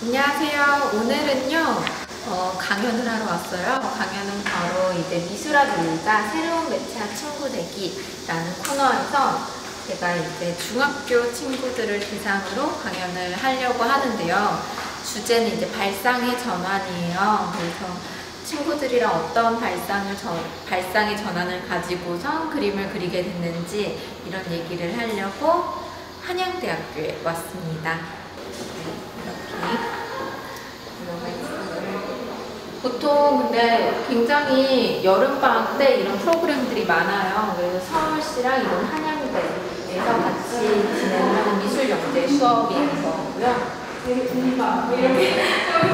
안녕하세요. 오늘은요 강연을 하러 왔어요. 강연은 바로 이제 미술학일가 새로운 매체학 친구 되기라는 코너에서 제가 이제 중학교 친구들을 대상으로 강연을 하려고 하는데요. 주제는 이제 발상의 전환이에요. 그래서 친구들이랑 어떤 발상의 전환을 가지고서 그림을 그리게 됐는지 이런 얘기를 하려고 한양대학교에 왔습니다. 이렇게 보통 근데 굉장히 여름방학 때 이런 프로그램들이 많아요. 그래서 서울시랑 이런 한양대에서 같이 진행하는 미술영재 수업인 거고요. 이렇게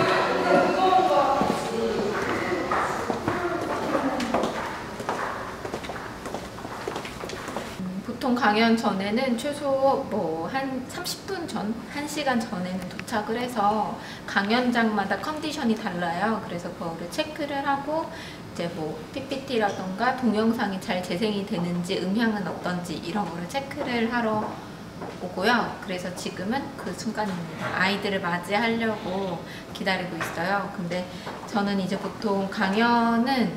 보통 강연 전에는 최소 한 30분 전, 1시간 전에는 도착을 해서 강연장마다 컨디션이 달라요. 그래서 그거를 체크를 하고 이제 PPT라던가 동영상이 잘 재생이 되는지 음향은 어떤지 이런 거를 체크를 하러 오고요. 그래서 지금은 그 순간입니다. 아이들을 맞이하려고 기다리고 있어요. 근데 저는 이제 보통 강연은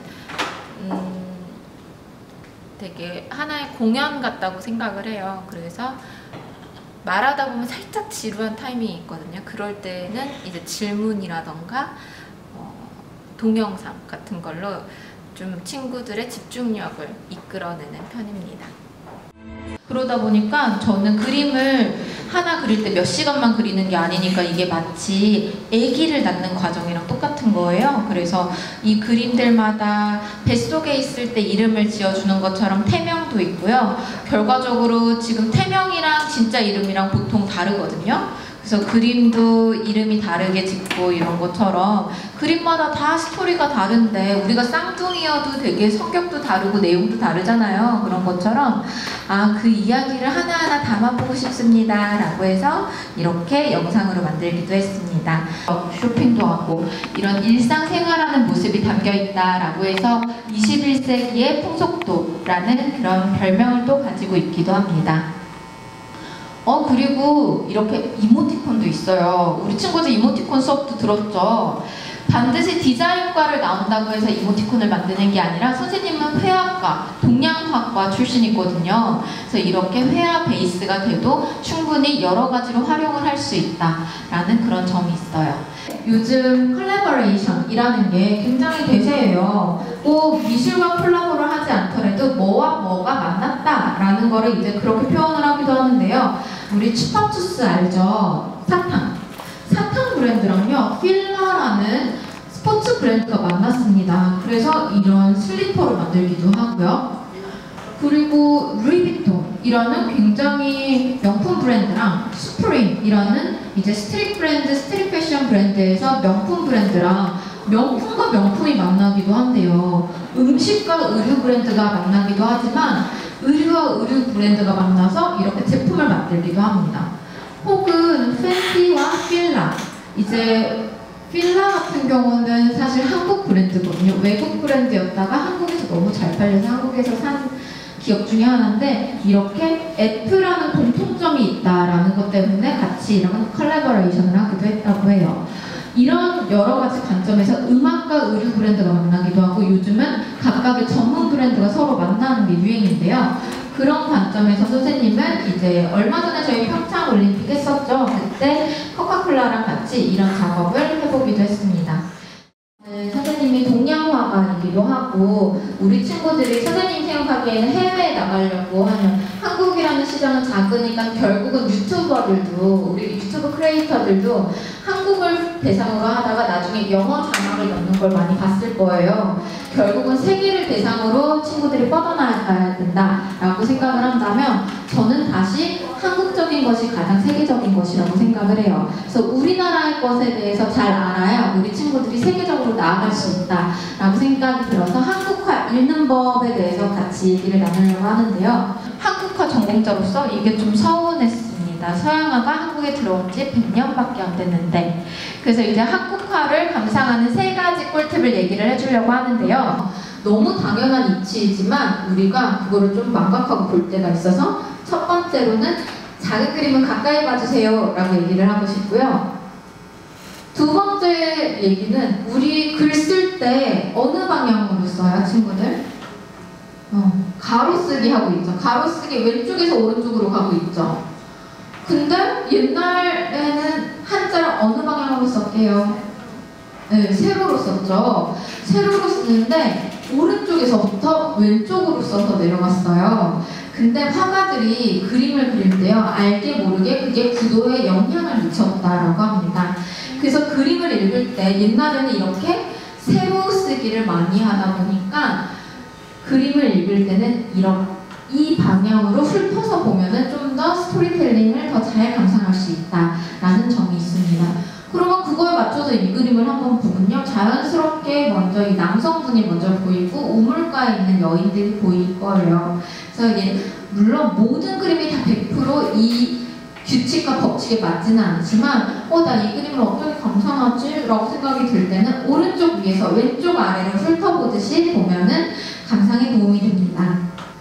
되게 하나의 공연 같다고 생각을 해요. 그래서 말하다 보면 살짝 지루한 타이밍이 있거든요. 그럴 때는 이제 질문이라던가 동영상 같은 걸로 좀 친구들의 집중력을 이끌어내는 편입니다. 그러다 보니까 저는 그림을 하나 그릴 때 몇 시간만 그리는 게 아니니까 이게 마치 아기를 낳는 과정이랑 똑같은 거예요. 그래서 이 그림들마다 뱃속에 있을 때 이름을 지어주는 것처럼 태명도 있고요. 결과적으로 지금 태명이랑 진짜 이름이랑 보통 다르거든요. 그래서 그림도 이름이 다르게 짓고 이런 것처럼 그림마다 다 스토리가 다른데 우리가 쌍둥이여도 되게 성격도 다르고 내용도 다르잖아요. 그런 것처럼 그 이야기를 하나하나 담아보고 싶습니다 라고 해서 이렇게 영상으로 만들기도 했습니다. 쇼핑도 하고 이런 일상생활하는 모습이 담겨있다 라고 해서 21세기의 풍속도라는 그런 별명을 또 가지고 있기도 합니다. 그리고 이렇게 이모티콘도 있어요. 우리 친구들 이모티콘 수업도 들었죠? 반드시 디자인과를 나온다고 해서 이모티콘을 만드는 게 아니라 선생님은 회화과, 동양화과 출신이거든요. 그래서 이렇게 회화 베이스가 돼도 충분히 여러 가지로 활용을 할 수 있다라는 그런 점이 있어요. 요즘 컬래버레이션이라는 게 굉장히 대세예요. 꼭 미술과 콜라보를 하지 않더라도 뭐와 뭐가 만났다라는 거를 이제 그렇게 표현을 하기도 하는데요. 우리 추파추스 알죠? 사탕 브랜드랑요 필라라는 스포츠 브랜드가 만났습니다. 그래서 이런 슬리퍼를 만들기도 하고요. 그리고 루이비통이라는 굉장히 명품 브랜드랑 슈프림이라는 이제 스트릿 패션 브랜드에서 명품 브랜드랑 명품과 명품이 만나기도 한대요. 음식과 의류 브랜드가 만나기도 하지만 의류와 의류 브랜드가 만나서 이렇게 제품을 만들기도 합니다. 혹은 팬티와 필라. 이제 필라 같은 경우는 사실 한국 브랜드거든요. 외국 브랜드였다가 한국에서 너무 잘 팔려서 한국에서 산 기업 중에 하나인데 이렇게 F라는 공통점이 있다라는 것 때문에 같이 이런 컬래버레이션을 하기도 했다고 해요. 이런 여러 가지 관점에서 음악과 의류 브랜드가 만나기도 하고 요즘은 각각의 전문 브랜드가 서로 만나는 게 유행인데요. 그런 관점에서 선생님은 이제 얼마 전에 저희 평창 올림픽 했었죠. 그때 코카콜라랑 같이 이런 작업을 해보기도 했습니다. 선생님이 동양화가이기도 하고 우리 친구들이 선생님이 생각하기에는 해외에 나가려고 하면 한국이라는 시장은 작으니까 결국은 유튜버들도 우리 유튜브 크리에이터들도 한국을 대상으로 하다가 나중에 영어 자막을 넣는 걸 많이 봤을 거예요. 결국은 세계를 대상으로 친구들이 뻗어나가야 된다라고 생각을 한다면 저는 다시 한국적인 것이 가장 세계적인 것이라고 생각을 해요. 그래서 우리나라의 것에 대해서 잘 알아야 우리 친구들이 세계적으로 나아갈 수 있다라고 생각이 들어서 한국화 읽는 법에 대해서 같이 얘기를 나누려고 하는데요. 한국화 전공자로서 이게 좀 서운했습니다. 서양화가 한국에 들어온 지 100년밖에 안 됐는데 그래서 이제 한국화를 감상하는 3가지 꿀팁을 얘기를 해주려고 하는데요. 너무 당연한 이치이지만 우리가 그거를 좀 망각하고 볼 때가 있어서 첫 번째로는 자기 그림은 가까이 봐주세요 라고 얘기를 하고 싶고요. 두 번째 얘기는 우리 글 쓸 때 어느 방향으로 써요, 친구들? 가로쓰기 하고 있죠. 가로쓰기 왼쪽에서 오른쪽으로 가고 있죠. 근데 옛날에는 한자를 어느 방향으로 썼게요? 네, 세로로 썼죠. 세로로 쓰는데 오른쪽에서부터 왼쪽으로 써서 내려갔어요. 근데 화가들이 그림을 그릴 때요, 알게 모르게 그게 구도에 영향을 미쳤다라고 합니다. 그래서 그림을 읽을 때 옛날에는 이렇게 세로 쓰기를 많이 하다 보니까 그림을 읽을 때는 이 방향으로 훑어서 보면은 좀 더 스토리텔링을 더 잘 감상할 수 있다라는 점이 있습니다. 그러면 그거에 맞춰서 이 그림을 한번 보면요, 자연스럽게 먼저 이 남성분이 먼저 보이고 우물가에 있는 여인들이 보일 거예요. 그래서 물론 모든 그림이 다 100% 이 규칙과 법칙에 맞지는 않지만 나 이 그림을 어떻게 감상하지? 라고 생각이 들 때는 오른쪽 위에서 왼쪽 아래로 훑어보듯이 보면은 감상에 도움이 됩니다.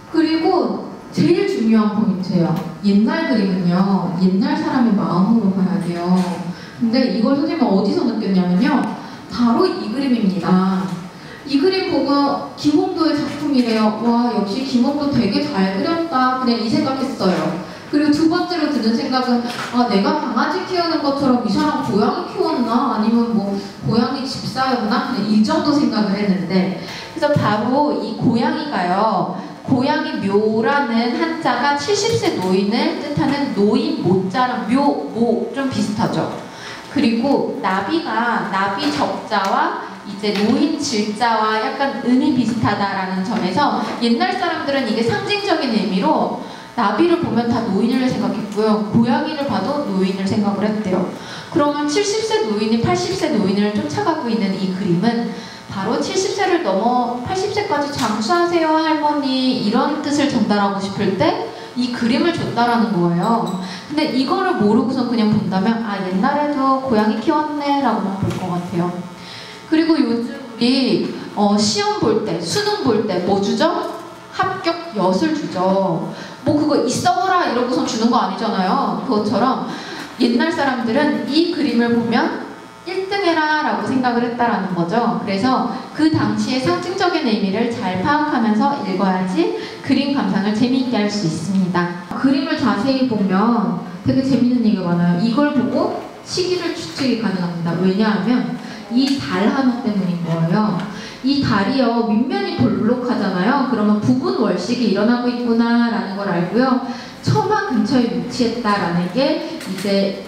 그리고 제일 중요한 포인트예요. 옛날 그림은요, 옛날 사람의 마음으로 봐야 돼요. 근데 이걸 선생님은 어디서 느꼈냐면요, 바로 이 그림입니다. 이 그림 보고 김홍도의 작품이래요. 와, 역시 김홍도 되게 잘 그렸다. 그냥 이 생각했어요. 그리고 두 번째로 드는 생각은 내가 강아지 키우는 것처럼 이 사람 고양이 키웠나? 아니면 뭐 고양이 집사였나? 그냥 이 정도 생각을 했는데, 그래서 바로 이 고양이가요, 고양이 묘라는 한자가 70세 노인을 뜻하는 노인 모자랑 모 좀 비슷하죠. 그리고 나비가 나비 적자와 이제 노인 질자와 약간 음이 비슷하다라는 점에서 옛날 사람들은 이게 상징적인 의미로 나비를 보면 다 노인을 생각했고요, 고양이를 봐도 노인을 생각을 했대요. 그러면 70세 노인이 80세 노인을 쫓아가고 있는 이 그림은 바로 70세를 넘어 80세까지 장수하세요 할머니, 이런 뜻을 전달하고 싶을 때 이 그림을 줬다라는 거예요. 근데 이거를 모르고선 그냥 본다면 옛날에도 고양이 키웠네 라고만 볼 것 같아요. 그리고 요즘 우리 시험 볼 때, 수능 볼 때 뭐 주죠? 합격 엿을 주죠. 뭐 그거 있어라 이러고선 주는 거 아니잖아요. 그것처럼 옛날 사람들은 이 그림을 보면 1등 해라 라고 생각을 했다라는 거죠. 그래서 그 당시의 상징적인 의미를 잘 파악하면서 읽어야지 그림 감상을 재미있게 할 수 있습니다. 그림을 자세히 보면 되게 재밌는 얘기가 많아요. 이걸 보고 시기를 추측이 가능합니다. 왜냐하면 이 달 한우 때문인 거예요. 이 달이요, 밑면이 볼록하잖아요. 그러면 부분 월식이 일어나고 있구나 라는 걸 알고요, 처마 근처에 위치했다라는 게 이제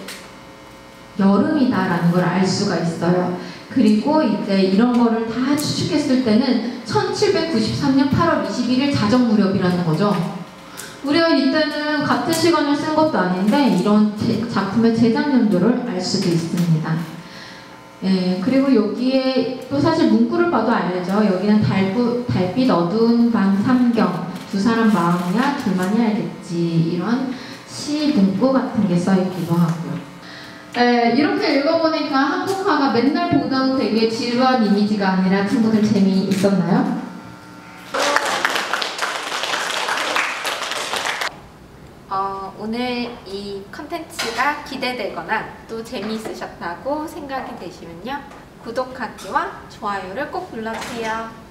여름이다라는 걸 알 수가 있어요. 그리고 이제 이런 거를 다 추측했을 때는 1793년 8월 21일 자정 무렵이라는 거죠. 무려 이때는 같은 시간을 쓴 것도 아닌데 이런 작품의 제작 연도를 알 수도 있습니다. 그리고 여기에 또 사실 문구를 봐도 알죠. 여기는 달빛 어두운 밤 삼경, 두 사람 마음이야 둘만이 알겠지, 이런 시 문구 같은 게 써있기도 하고요. 이렇게 읽어보니까 한국화가 맨날 보던 되게 지루한 이미지가 아니라 친구들 재미있었나요? 오늘 이 컨텐츠가 기대되거나 또 재미있으셨다고 생각이 되시면요, 구독하기와 좋아요를 꼭 눌러주세요.